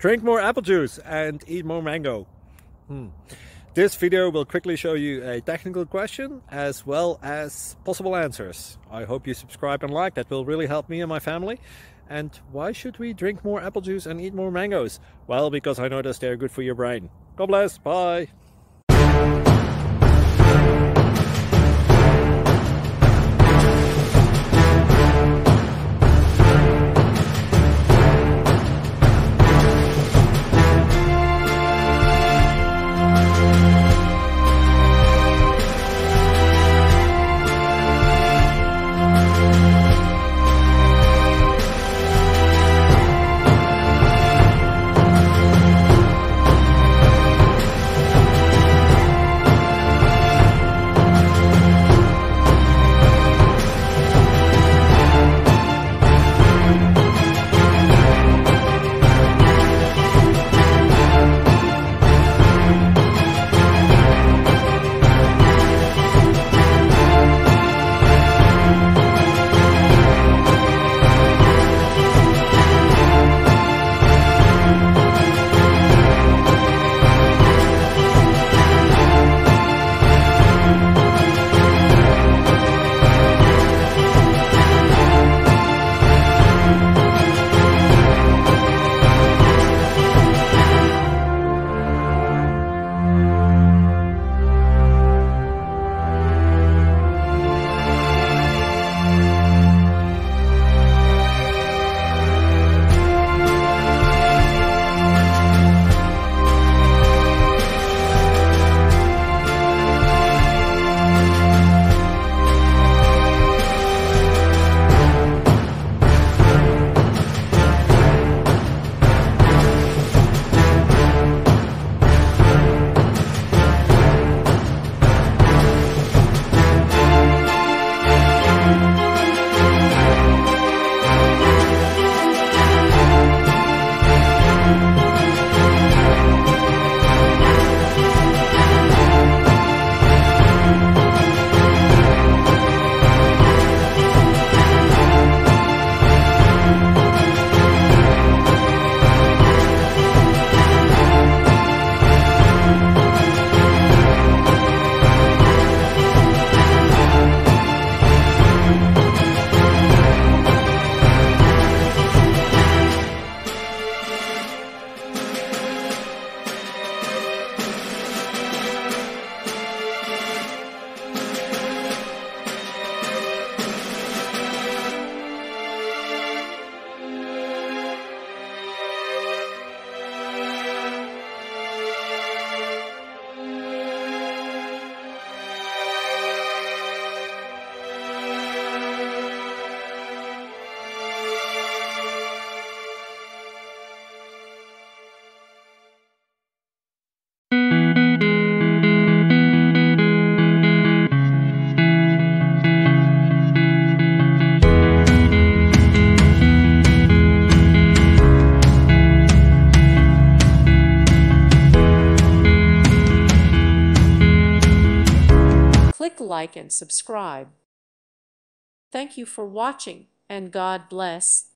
Drink more apple juice and eat more mango. This video will quickly show you a technical question as well as possible answers. I hope you subscribe and like, that will really help me and my family. And why should we drink more apple juice and eat more mangoes? Well, because I noticed they're good for your brain. God bless, bye! Click like and subscribe. Thank you for watching, and God bless.